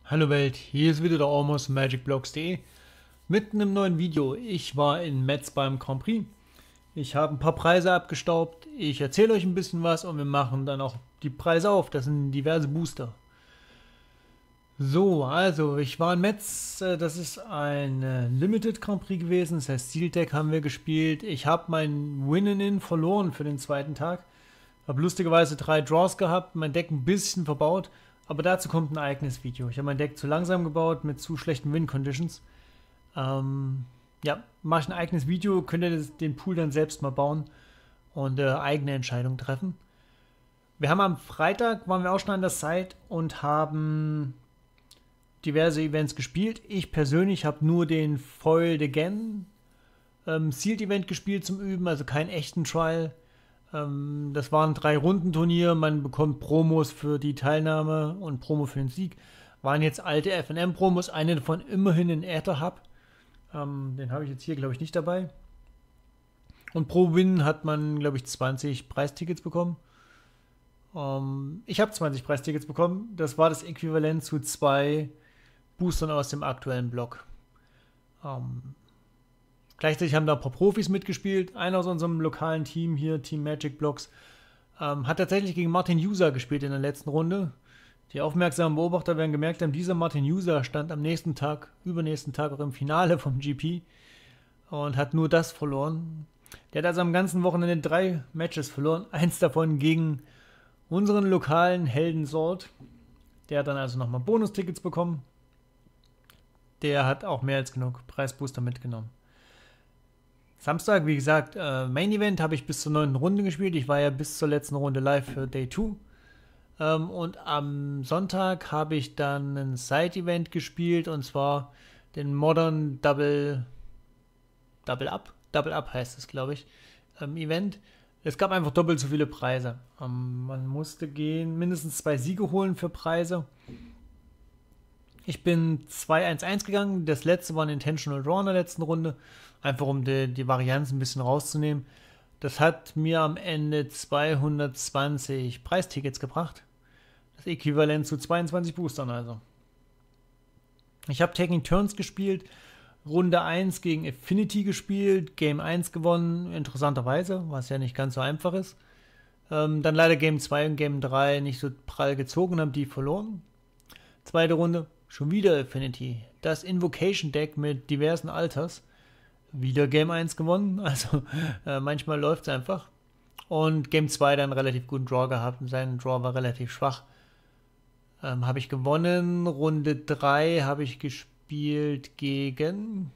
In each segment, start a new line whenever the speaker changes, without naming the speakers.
Hallo Welt, hier ist wieder der Almost MagicBlocks.de mit einem neuen Video. Ich war in Metz beim Grand Prix. Ich habe ein paar Preise abgestaubt. Ich erzähle euch ein bisschen was und wir machen dann auch die Preise auf. Das sind diverse Booster. So, also ich war in Metz. Das ist ein Limited Grand Prix gewesen. Das heißt, Steel Deck haben wir gespielt. Ich habe mein Win-In verloren für den zweiten Tag. Habe lustigerweise 3 Draws gehabt, mein Deck ein bisschen verbaut. Aber dazu kommt ein eigenes Video. Ich habe mein Deck zu langsam gebaut mit zu schlechten Win-Conditions. Ja, mache ich ein eigenes Video, könnt ihr den Pool dann selbst mal bauen und eigene Entscheidungen treffen. Wir haben am Freitag, waren wir auch schon an der Site und haben diverse Events gespielt. Ich persönlich habe nur den Foiled Again Sealed Event gespielt zum Üben, also keinen echten Trial. Das waren 3-Runden-Turnier, man bekommt Promos für die Teilnahme und Promo für den Sieg. Waren jetzt alte FNM-Promos, eine davon immerhin in Aether Hub. Den habe ich jetzt hier, glaube ich, nicht dabei. Und pro Win hat man, glaube ich, 20 Preistickets bekommen. Ich habe 20 Preistickets bekommen. Das war das Äquivalent zu 2 Boostern aus dem aktuellen Block. Gleichzeitig haben da ein paar Profis mitgespielt. Einer aus unserem lokalen Team hier, Team MagicBlocks, hat tatsächlich gegen Martin User gespielt in der letzten Runde. Die aufmerksamen Beobachter werden gemerkt haben, dieser Martin User stand am nächsten Tag, übernächsten Tag auch im Finale vom GP und hat nur das verloren. Der hat also am ganzen Wochenende 3 Matches verloren. Eins davon gegen unseren lokalen Helden Salt. Der hat dann also nochmal Bonustickets bekommen. Der hat auch mehr als genug Preisbooster mitgenommen. Samstag, wie gesagt, Main Event habe ich bis zur 9. Runde gespielt. Ich war ja bis zur letzten Runde live für Day 2. Und am Sonntag habe ich dann ein Side-Event gespielt, und zwar den Modern Double Up. Double Up heißt es, glaube ich, Event. Es gab einfach doppelt so viele Preise. Man musste mindestens 2 Siege holen für Preise. Ich bin 2-1-1 gegangen. Das letzte war ein Intentional Draw in der letzten Runde. Einfach um die Varianz ein bisschen rauszunehmen. Das hat mir am Ende 220 Preistickets gebracht. Das Äquivalent zu 22 Boostern also. Ich habe Taking Turns gespielt. Runde 1 gegen Affinity gespielt. Game 1 gewonnen, interessanterweise, was ja nicht ganz so einfach ist. Dann leider Game 2 und Game 3 nicht so prall gezogen und habe die verloren. Zweite Runde, schon wieder Affinity. Das Invocation Deck mit diversen Alters. Wieder Game 1 gewonnen, also manchmal läuft es einfach. Und Game 2 dann relativ guten Draw gehabt. Sein Draw war relativ schwach. Habe ich gewonnen. Runde 3 habe ich gespielt gegen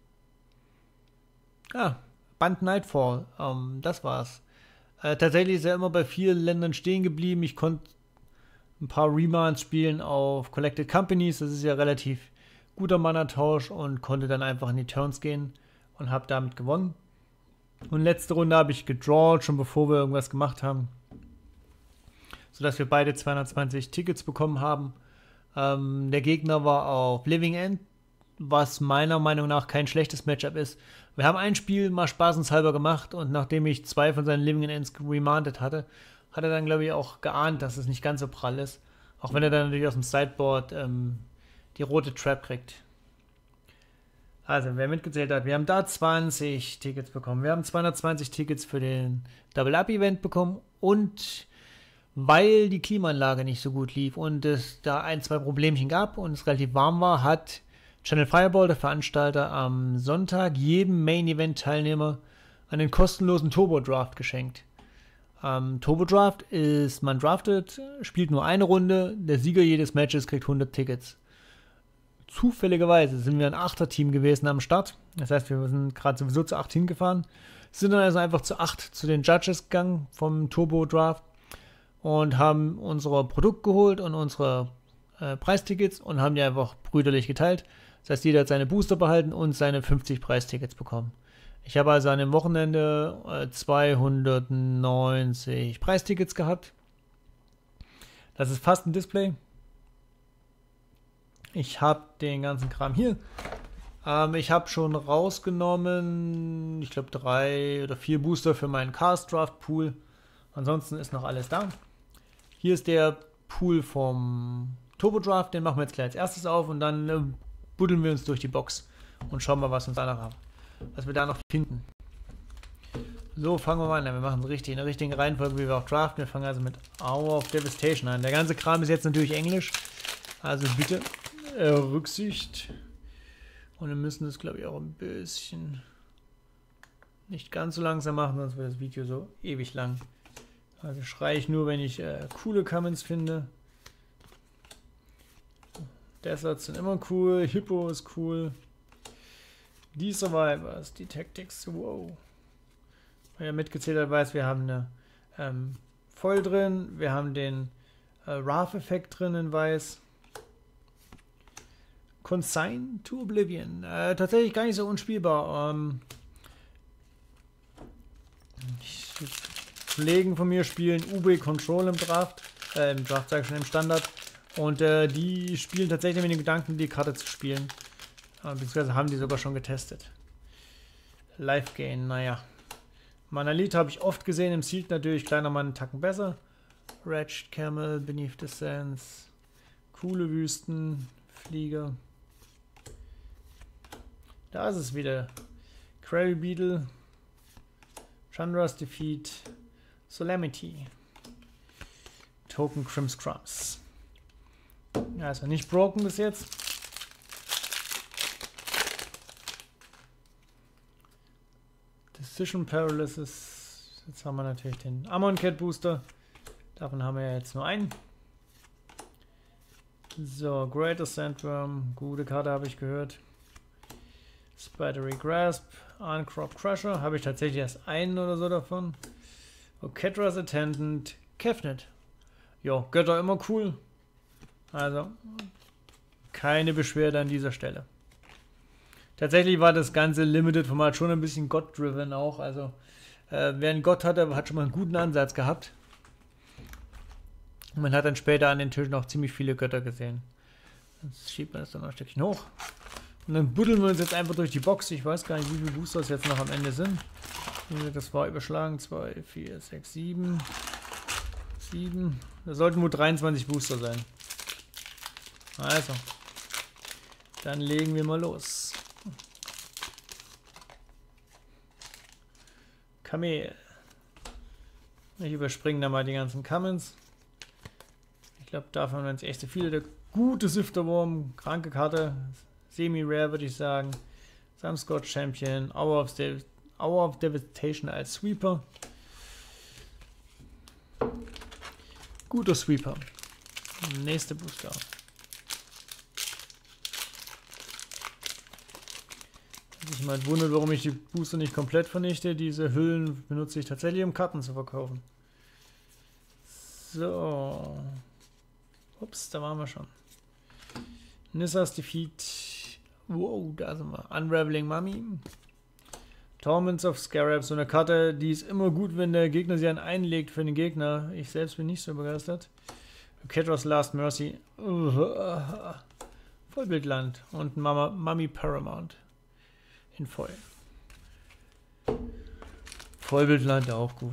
Band Nightfall. Das war's. Tatsächlich ist er immer bei vielen Ländern stehen geblieben. Ich konnte ein paar Remands spielen auf Collected Companies. Das ist ja relativ guter Mana-Tausch und konnte dann einfach in die Turns gehen und habe damit gewonnen. Und letzte Runde habe ich gedrawt, schon bevor wir irgendwas gemacht haben, sodass wir beide 220 Tickets bekommen haben. Der Gegner war auf Living End, was meiner Meinung nach kein schlechtes Matchup ist. Wir haben ein Spiel mal spaßenshalber gemacht und nachdem ich 2 von seinen Living Ends remandet hatte, hat er dann, glaube ich, auch geahnt, dass es nicht ganz so prall ist. Auch wenn er dann natürlich aus dem Sideboard die rote Trap kriegt. Also, wer mitgezählt hat, wir haben da 20 Tickets bekommen. Wir haben 220 Tickets für den Double-Up-Event bekommen. Und weil die Klimaanlage nicht so gut lief und es da 1-2 Problemchen gab und es relativ warm war, hat Channel Fireball, der Veranstalter, am Sonntag jedem Main-Event-Teilnehmer einen kostenlosen Turbo-Draft geschenkt. Turbo-Draft ist, man draftet, spielt nur eine Runde, der Sieger jedes Matches kriegt 100 Tickets. Zufälligerweise sind wir ein 8er-Team gewesen am Start. Das heißt, wir sind gerade sowieso zu 8 hingefahren. Sind dann also einfach zu 8 zu den Judges gegangen vom Turbo Draft und haben unser Produkt geholt und unsere Preistickets und haben die einfach brüderlich geteilt. Das heißt, jeder hat seine Booster behalten und seine 50 Preistickets bekommen. Ich habe also an dem Wochenende 290 Preistickets gehabt. Das ist fast ein Display. Ich habe den ganzen Kram hier. Ich habe schon rausgenommen, ich glaube 3 oder 4 Booster für meinen Cast Draft Pool. Ansonsten ist noch alles da. Hier ist der Pool vom Turbo Draft, den machen wir jetzt gleich als erstes auf und dann buddeln wir uns durch die Box und schauen mal, was wir da noch finden. So, fangen wir mal an. Wir machen es richtig, in der richtigen Reihenfolge, wie wir auch draften. Wir fangen also mit Hour of Devastation an. Der ganze Kram ist jetzt natürlich Englisch, also bitte Rücksicht. Und wir müssen das, glaube ich, auch ein bisschen nicht ganz so langsam machen, sonst wird das Video so ewig lang. Also schreie ich nur, wenn ich coole Comments finde. Deserts sind immer cool, Hippo ist cool. Die Survivors, die Tactics, wow. Wer mitgezählt hat, weiß, wir haben eine Foil drin, wir haben den Wrath-Effekt drin in weiß. Consign to Oblivion, tatsächlich gar nicht so unspielbar. Kollegen von mir spielen UB Control im Draft sage ich schon, im Standard. Und die spielen tatsächlich mit dem Gedanken, die Karte zu spielen. Beziehungsweise haben die sogar schon getestet. Life Gain, naja. Manalith habe ich oft gesehen, im Seed natürlich kleiner Mann einen Tacken besser. Wretched Camel, Beneath the Sands. Coole Wüsten, Flieger. Da ist es wieder. Quarry Beetle. Chandra's Defeat. Solemnity. Token Crimscrums. Ja, ist ja nicht broken bis jetzt. Decision Paralysis. Jetzt haben wir natürlich den Amonkhet Booster. Davon haben wir ja jetzt nur einen. So, Greater Sandworm. Gute Karte habe ich gehört. Spidery Grasp. Uncrop Crusher. Habe ich tatsächlich erst einen oder so davon. Oketra's Attendant. Kefnet. Jo, Götter immer cool. Also, keine Beschwerde an dieser Stelle. Tatsächlich war das ganze Limited-Format schon ein bisschen God-driven auch. Also, wer einen Gott hatte, hat schon mal einen guten Ansatz gehabt. Und man hat dann später an den Tischen auch ziemlich viele Götter gesehen. Jetzt schiebt man das dann noch ein Stückchen hoch. Und dann buddeln wir uns jetzt einfach durch die Box. Ich weiß gar nicht, wie viele Boosters jetzt noch am Ende sind. Das war überschlagen. 2, 4, 6, 7. 7. Da sollten wohl 23 Booster sein. Also, dann legen wir mal los. Kamel. Ich überspringe da mal die ganzen Comments. Ich glaube, davon haben wir jetzt echt so viele. Der gute Sifterwurm, kranke Karte, semi-rare würde ich sagen. Samscott Champion, Hour of Devastation als Sweeper. Guter Sweeper. Nächste Booster. Ich mal wundert, warum ich die Booster nicht komplett vernichte. Diese Hüllen benutze ich tatsächlich, um Karten zu verkaufen. So. Ups, da waren wir schon. Nissas Defeat. Wow, da sind wir. Unraveling Mummy. Torments of Scarab. So eine Karte, die ist immer gut, wenn der Gegner sie einlegt für den Gegner. Ich selbst bin nicht so begeistert. Oketra's Last Mercy. Vollbildland. Und Mummy Paramount. In Voll. Vollbildland auch gut.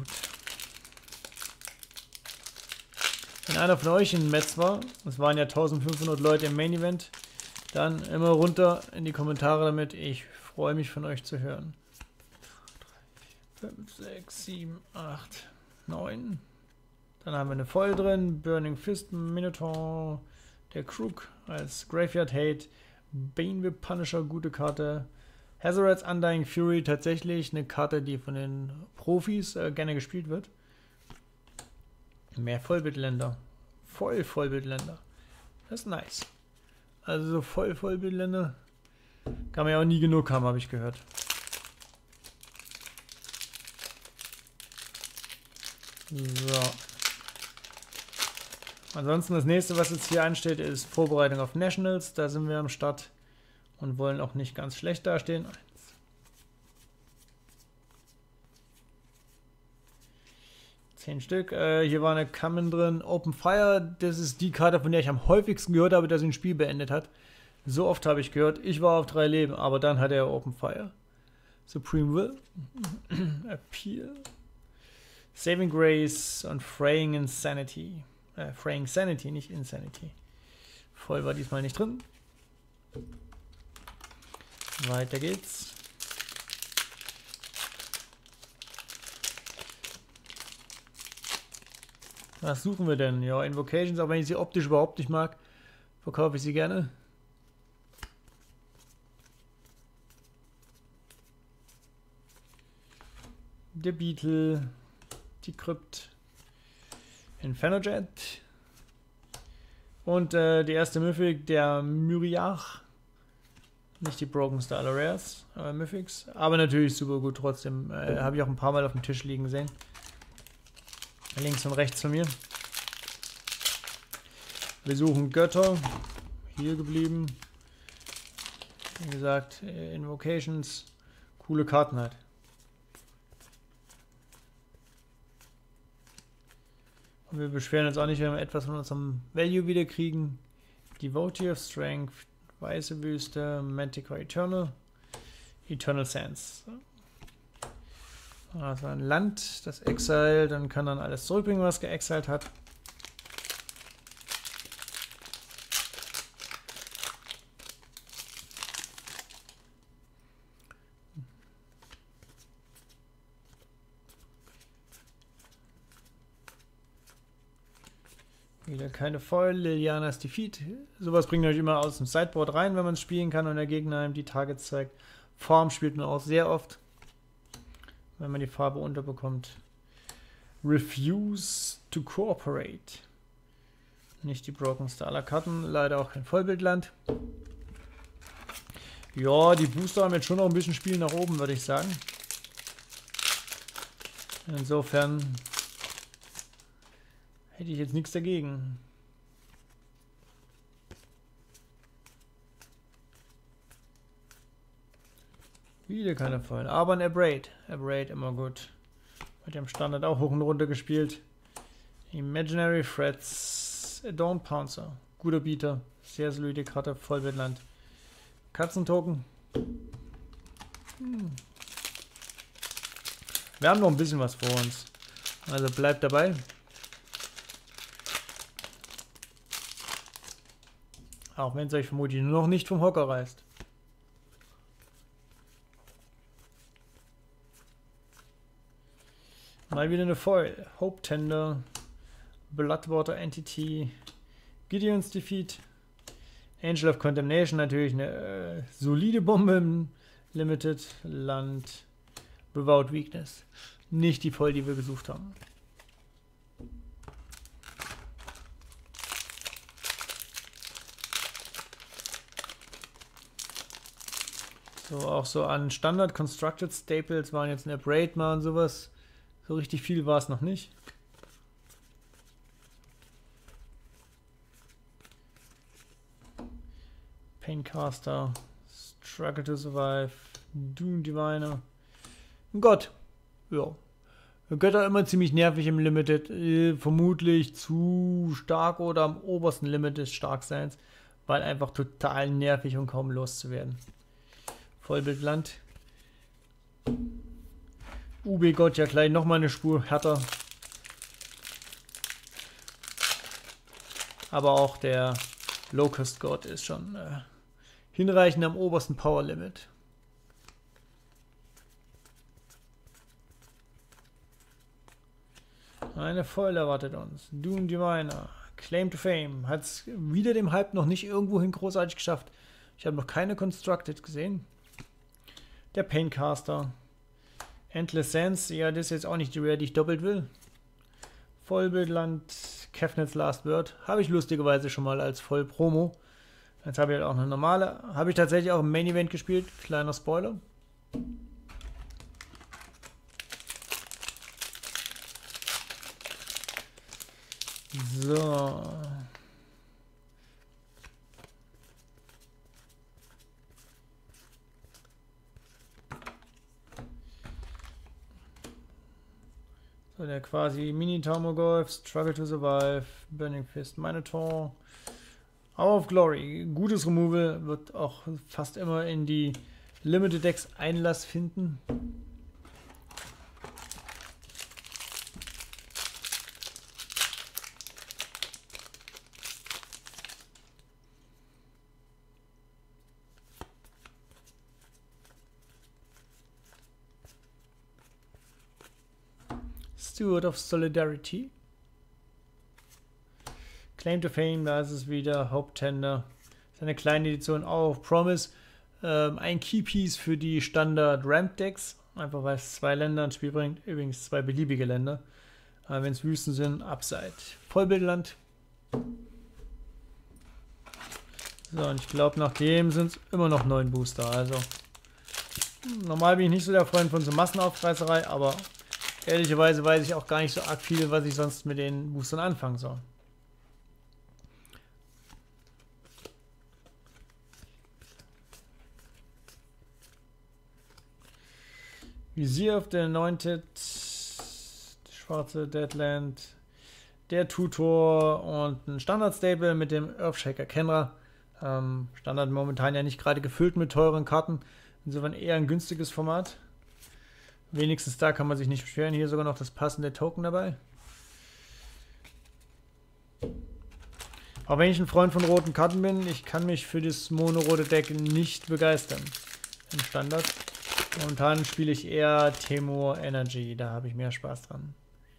Wenn einer von euch in Metz war, es waren ja 1500 Leute im Main Event, dann immer runter in die Kommentare damit. Ich freue mich von euch zu hören. 5, 6, 7, 8, 9. Dann haben wir eine Voll drin. Burning Fist, Minotaur, der Crook als Graveyard Hate. Bane Whip Punisher, gute Karte. Hazoret's Undying Fury, tatsächlich eine Karte, die von den Profis gerne gespielt wird. Mehr Vollbildländer. Vollbildländer. Das ist nice. Also so Vollbildländer kann man ja auch nie genug haben, habe ich gehört. So. Ansonsten das nächste, was jetzt hier ansteht, ist Vorbereitung auf Nationals. Da sind wir am Start und wollen auch nicht ganz schlecht dastehen. 10 Stück. Hier war eine Common drin. Open Fire, das ist die Karte, von der ich am häufigsten gehört habe, dass sie ein Spiel beendet hat. So oft habe ich gehört, ich war auf 3 Leben, aber dann hat er Open Fire. Supreme Will. Appeal. Saving Grace und Fraying Insanity. Fraying Sanity, nicht Insanity. Voll war diesmal nicht drin. Weiter geht's. Was suchen wir denn? Ja, Invocations, auch wenn ich sie optisch überhaupt nicht mag, verkaufe ich sie gerne. Der Beetle, die Krypt, Infernojet und die erste Mythic, der Myriach. Nicht die Broken Star Rares, aber Mythics. Aber natürlich super gut trotzdem. Habe ich auch ein paar Mal auf dem Tisch liegen sehen. Links und rechts von mir. Wir suchen Götter. Hier geblieben. Wie gesagt, Invocations. Coole Karten halt. Und wir beschweren uns auch nicht, wenn wir etwas von unserem Value wieder kriegen. Devotee of Strength. Weiße Wüste, Manticore Eternal, Eternal Sands. Also ein Land, das Exile, dann kann dann alles zurückbringen, was geexiled hat. Wieder keine Foil, Lilianas Defeat. Sowas bringt euch immer aus dem Sideboard rein, wenn man es spielen kann und der Gegner ihm die Targets zeigt. Form spielt man auch sehr oft, wenn man die Farbe unterbekommt. Refuse to Cooperate. Nicht die Broken Star Karten, leider auch kein Vollbildland. Ja, die Booster haben jetzt schon noch ein bisschen Spiel nach oben, würde ich sagen. Insofern hätte ich jetzt nichts dagegen. Wieder keine Fallen. Aber ein Abrade. Abrade immer gut. Mit dem Standard auch hoch und runter gespielt. Imaginary Threats. Adorned Pouncer. Guter Bieter. Sehr solide Karte. Vollbildland. Katzentoken. Wir haben noch ein bisschen was vor uns. Also bleibt dabei. Auch wenn es euch vermutlich noch nicht vom Hocker reißt. Mal wieder eine Foil. Hope Tender. Bloodwater Entity. Gideon's Defeat. Angel of Condemnation. Natürlich eine solide Bombe im Limited. Land. Without Weakness. Nicht die Foil, die wir gesucht haben. So, auch so an Standard Constructed Staples waren jetzt eine Braid mal und sowas. So richtig viel war es noch nicht. Paincaster, Struggle to Survive, Doom Diviner. Gott. Ja. Götter immer ziemlich nervig im Limited. Vermutlich zu stark oder am obersten Limit des Starkseins, weil einfach total nervig und kaum loszuwerden. Vollbildland. UB Gott ja gleich nochmal eine Spur härter. Aber auch der Locust God ist schon hinreichend am obersten Power Limit. Eine Foil erwartet uns. Doom Diviner. Claim to Fame. Hat es wieder dem Hype noch nicht irgendwohin großartig geschafft. Ich habe noch keine Constructed gesehen. Der Paincaster. Endless Sands. Ja, das ist jetzt auch nicht die Rare, die ich doppelt will. Vollbildland. Kefnets Last Word. Habe ich lustigerweise schon mal als Voll-Promo. Jetzt habe ich halt auch eine normale. Habe ich tatsächlich auch im Main Event gespielt. Kleiner Spoiler. So. So, der quasi Mini-Tarmogoyf, Struggle to Survive, Burning Fist, Minotaur, Hour of Glory. Gutes Removal, wird auch fast immer in die Limited Decks Einlass finden. Steward of Solidarity. Claim to Fame, da ist es wieder. Haupttender. Das ist eine kleine Edition auch. Promise. Ein Keypiece für die Standard Ramp Decks. Einfach weil es 2 Länder ins Spiel bringt. Übrigens 2 beliebige Länder. Wenn es Wüsten sind, Upside. Vollbildland. So, und ich glaube, nach dem sind es immer noch 9 Booster. Also, normal bin ich nicht so der Freund von so Massenaufreißerei, aber ehrlicherweise weiß ich auch gar nicht so arg viel, was ich sonst mit den Boostern anfangen soll. Vizier of the Anointed, die schwarze Deadland, der Tutor und ein Standard-Stable mit dem Earthshaker Kenra. Standard momentan ja nicht gerade gefüllt mit teuren Karten. Insofern eher ein günstiges Format. Wenigstens da kann man sich nicht beschweren. Hier sogar noch das passende Token dabei. Aber wenn ich ein Freund von roten Karten bin, ich kann mich für das mono-rote Deck nicht begeistern. Im Standard. Momentan spiele ich eher Temur Energy. Da habe ich mehr Spaß dran.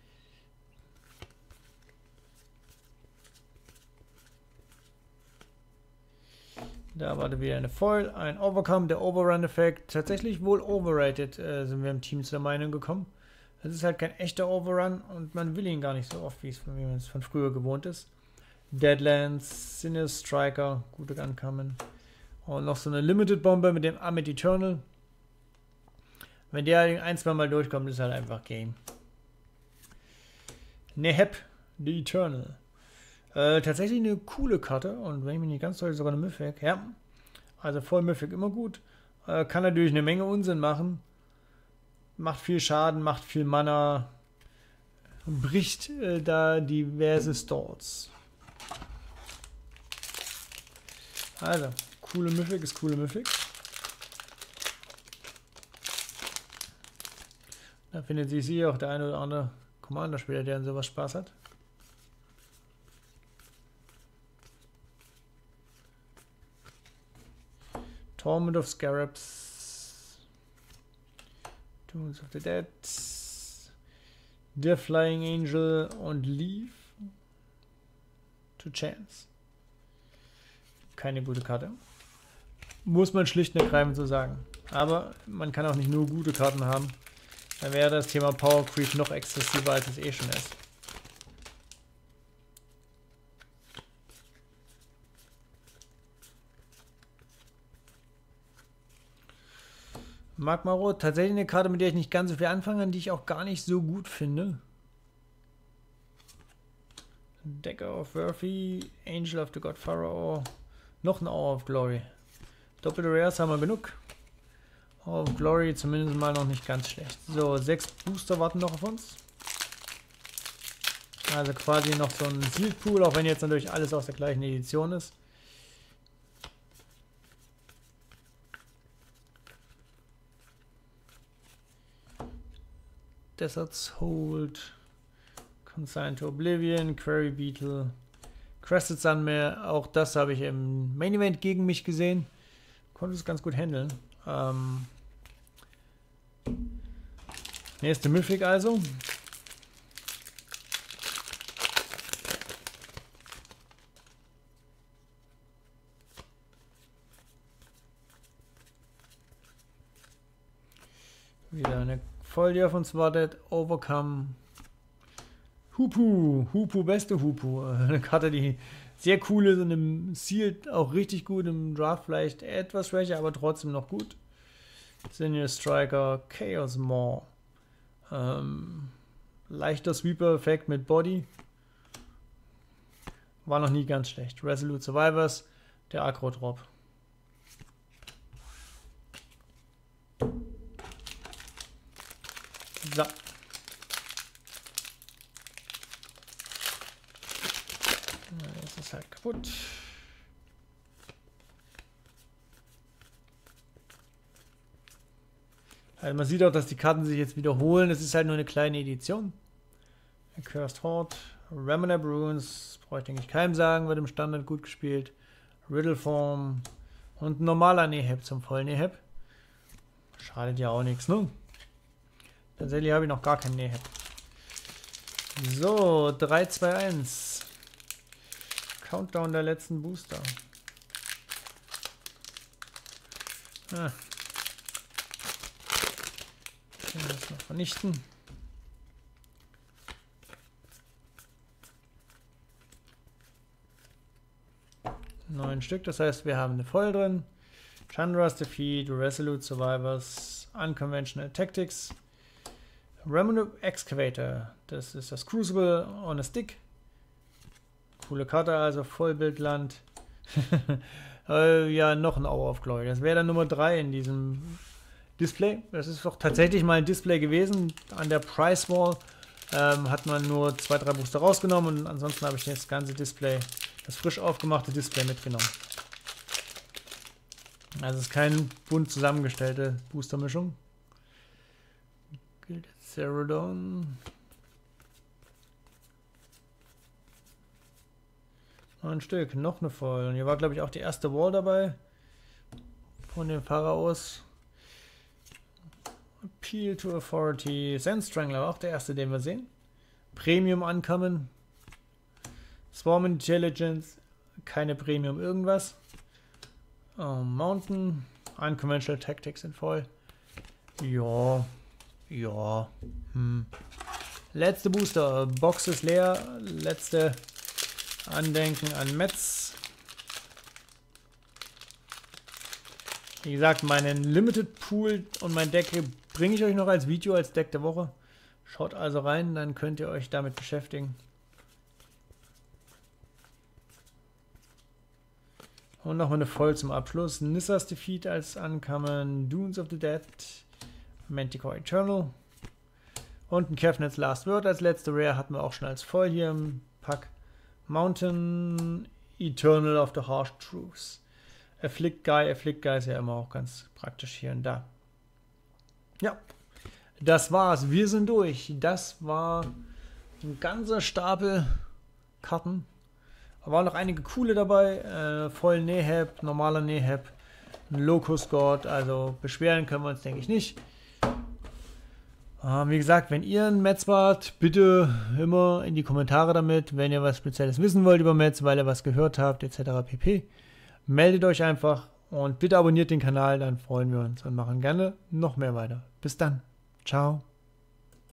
Da war wieder eine Foil, ein Overcome, der Overrun-Effekt. Tatsächlich wohl overrated, sind wir im Team zur Meinung gekommen. Das ist halt kein echter Overrun und man will ihn gar nicht so oft, wie man es von früher gewohnt ist. Deadlands, Sinus Striker, gute Gunkamen. Und noch so eine Limited Bombe mit dem Amit Eternal. Wenn der ein, zwei Mal durchkommt, ist halt einfach Game. Neheb, the Eternal. Tatsächlich eine coole Karte und wenn ich mich nicht ganz täusche, sogar eine Mythic. Ja, also voll Mythic immer gut. Kann natürlich eine Menge Unsinn machen. Macht viel Schaden, macht viel Mana. Bricht da diverse Stalls. Also, coole Mythic ist coole Mythic. Da findet sich hier auch der eine oder andere Commander-Spieler, der an sowas Spaß hat. Torment of Scarabs, Tombs of the Dead, der Flying Angel und Leave to Chance. Keine gute Karte. Muss man schlicht und ergreifend so sagen. Aber man kann auch nicht nur gute Karten haben. Dann wäre das Thema Power Creep noch exzessiver, als es eh schon ist. Magma Rot, tatsächlich eine Karte, mit der ich nicht ganz so viel anfangen kann, die ich auch gar nicht so gut finde. Decker of Worthy, Angel of the God Pharaoh, noch ein Hour of Glory. Doppelte Rares haben wir genug. Hour of Glory zumindest mal noch nicht ganz schlecht. So, 6 Booster warten noch auf uns. Also quasi noch so ein Sealed Pool, auch wenn jetzt natürlich alles aus der gleichen Edition ist. Desert's Hold, Consign to Oblivion, Quarry Beetle, Crested Sunmare, auch das habe ich im Main Event gegen mich gesehen. Konnte es ganz gut handeln. Nächste Mythic also. Wieder eine Voll, die auf uns wartet. Overcome. Hupu. Hupu, beste Hupu. Eine Karte, die sehr cool ist und im Sealed auch richtig gut. Im Draft vielleicht etwas schwächer, aber trotzdem noch gut. Senior Striker, Chaos Maw. Leichter Sweeper-Effekt mit Body. War noch nie ganz schlecht. Resolute Survivors, der Agro-Drop. So. Jetzt ist halt kaputt. Also man sieht auch, dass die Karten sich jetzt wiederholen. Es ist halt nur eine kleine Edition. Cursed Horde, Remnant Runes, brauche ich denke ich keinem sagen, wird im Standard gut gespielt. Riddle Form und ein normaler Neheb zum vollen Neheb. Schadet ja auch nichts, ne? Tatsächlich habe ich noch gar keinen Neheb. So, 3, 2, 1. Countdown der letzten Booster. Ah. Das noch vernichten. 9 Stück, das heißt, wir haben eine Foil drin. Chandra's Defeat, Resolute Survivors, Unconventional Tactics, Remnant Excavator, das ist das Crucible on a Stick. Coole Karte, also Vollbildland. Ja, noch ein Hour of Glory. Das wäre dann Nummer 3 in diesem Display. Das ist doch tatsächlich mal ein Display gewesen. An der Price Wall hat man nur 2, 3 Booster rausgenommen und ansonsten habe ich das ganze Display, das frisch aufgemachte Display mitgenommen. Also es ist keine bunt zusammengestellte Boostermischung. Gilded Cerodon. 9 Stück, noch eine voll. Und hier war, glaube ich, auch die erste Wall dabei. Von den Pharaos. Appeal to Authority. Sand Strangler war auch der erste, den wir sehen. Premium Uncommon. Swarm Intelligence. Keine Premium irgendwas. Mountain. Unconventional Tactics in voll. Ja. Ja. Letzte Booster. Box ist leer. Letzte Andenken an Metz. Wie gesagt, meinen Limited Pool und mein Deck bringe ich euch noch als Video, als Deck der Woche. Schaut also rein, dann könnt ihr euch damit beschäftigen. Und nochmal eine Voll zum Abschluss. Nissa's Defeat als Uncommon, Dunes of the Dead, Manticore Eternal und ein Kevnet's Last Word als letzte Rare hatten wir auch schon als Voll hier im Pack. Mountain Eternal of the Harsh Truths. Afflict Guy ist ja immer auch ganz praktisch hier und da. Ja, das war's. Wir sind durch. Das war ein ganzer Stapel Karten. Da waren noch einige coole dabei. Voll Neheb, normaler Neheb, Locust God. Also beschweren können wir uns, denke ich, nicht. Wie gesagt, wenn ihr ein Metz wart, bitte immer in die Kommentare damit, wenn ihr was Spezielles wissen wollt über Metz, weil ihr was gehört habt, etc. pp. Meldet euch einfach und bitte abonniert den Kanal, dann freuen wir uns und machen gerne noch mehr weiter. Bis dann. Ciao.